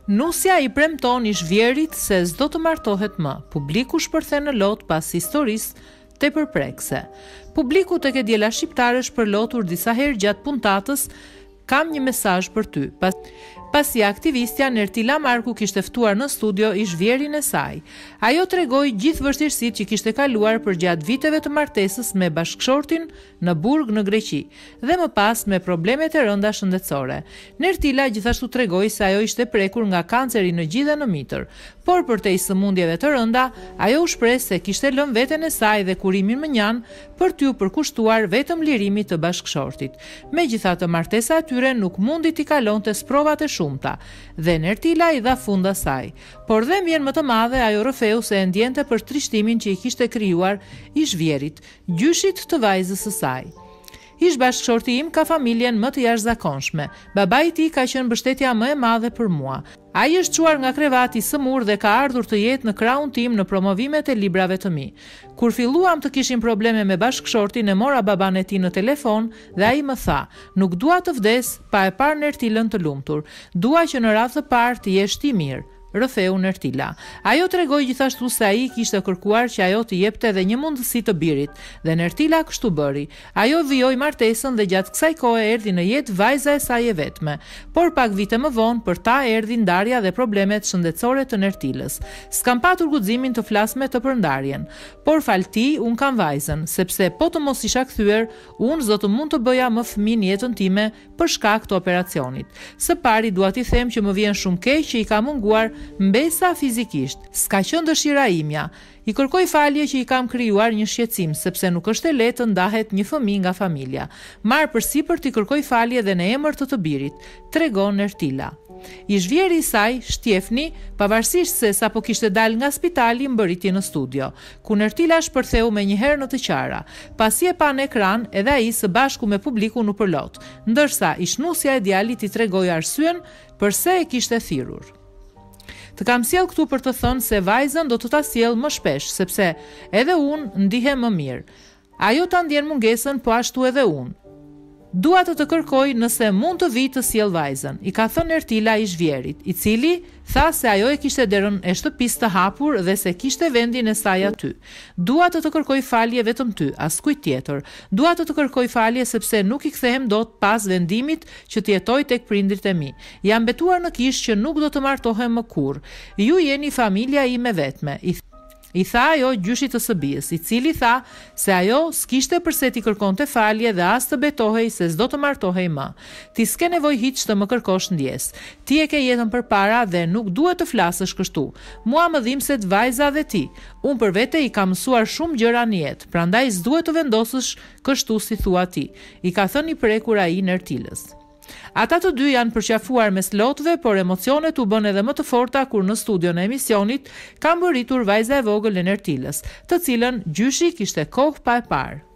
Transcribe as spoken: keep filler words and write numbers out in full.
Nusja i premton ish vjerit se s'do të martohet më. Publiku shpërthen në lot pas historisë tepërprekse. Publiku tek e diela shqiptare shpërlotur disa herë gjatë puntatës. Kam një mesazh për ty. Pas, pasi aktivistja Nertila Marku kishte ftuar në studio ish vjerin e saj. Ajo tregoi gjithë vështirësitë që kishte kaluar për gjatë viteve të martesës me bashkëshortin në burg në Greqi dhe më pas me problemet e rënda shëndetësore. Nertila gjithashtu tregoi se ajo ishte prekur nga kanceri në gjith dhe në mitër, por përtej sëmundjeve të rënda, ajo u shpreh se kishte lënë veten e saj dhe kurimin më njan për t'u përkushtuar vetëm lirimit të bashkëshortit. Megjithatë, martesa e tyre nuk mundi t'i kalonte sprovat e shumta dhe Nertila i dha fund asaj. Por dhe mbien më të madhe ajo rrëfeu se e ndjente për trishtimin që i kishte krijuar ish vjerit, gjyshit të vajzës së saj. Ish bashkëshorti im ka familjen më të jashtëzakonshme. Babai i tij ka qenë mbështetja më e madhe për mua. Ai është çuar nga krevati sëmur dhe ka ardhur të jetë në krahun tim në promovimet e librave të mi. Kur filluam të kishim probleme me bashkëshortin, e mora baban e tij në telefon dhe ai më tha: "Nuk dua të vdes pa e parë Nertilën të lumtur. Dua që në radhë të parë të jesh ti mirë." Rrëfeu Nertila. Ajo tregoi gjithashtu se ai kishte kërkuar që ajo të jepte edhe një mundësi të birit, dhe Nertila kështu bëri. Ajo vijoi martesën dhe gjatë kësaj kohe erdhi në jetë vajza e saj e vetme, por pak vite më vonë për ta erdhi ndarja dhe problemet shëndetësore të Nertilës. S'kam patur guximin të flas me të për ndarjen, por falti un kam vajzën, sepse po të mos isha kthyer, un zot mund të bëja më fëmijë në jetën time për shkak të operacionit. Së pari dua t'i them që më vjen shumë keq që i ka munguar mbesa fizikisht. S'ka qenë dëshira imja. I kërkoj falje që i kam krijuar një shqetësim, sepse nuk është e lehtë të ndahet një fëmijë nga familja. Marr përsipër t'i kërkoj falje dhe në emër të të birit, tregon Nertila. Ish vjeri i saj, Shtjefni, pavarësisht se sapo kishte dalë nga spitali, mbërriti në studio, ku Nertila shpërtheu me një herë në të qara. Pasi e pa në ekran, edhe ai së bashku me publikun u përlot, ndërsa ishnusja e djalit i tregoi arsyen pse e kishte thirrur. Të kam sjell këtu për të thënë se vajzën do të ta sjell më shpesh, sepse edhe unë ndihem më mirë. Ajo ta ndjen mungesën, po ashtu edhe unë. Dua të të kërkoj nëse mund të vi të sjell vajzën, i ka thënë Nertila ish vjerit, i cili tha se ajo e kishte derën e shtëpisë të hapur dhe se kishte vendin e saj aty. Dua të të kërkoj falje vetëm ty, as kujt tjetër. Dua të të kërkoj falje sepse nuk i kthehem dot pas vendimit që të jetoj tek prindrit e mi. Jam betuar në kishë që nuk do të martohem më kurrë. Ju jeni familja ime vetme. I I tha ajo gjyshit të së bijës, i cili tha se ajo s'kishte përse t'i kërkonte falje dhe as të betohej se s'do të martohej më. Ti s'ke nevojë hiç të më kërkosh ndjes. Ti e ke jetën përpara dhe nuk duhet të flasësh kështu. Mua më dhimbset vajza dhe ti. Unë për vete i kam mësuar shumë gjëra në jetë, prandaj s'duhet të vendosësh kështu si thua ti, i ka thënë i prekur ai Nertilës. Ata të dy janë përqafuar mes lotëve, por emocionet u bën edhe më të forta kur në studion e emisionit ka mbërritur vajza e vogël e Nertilës, të cilën gjyshi kishte kohë pa e parë.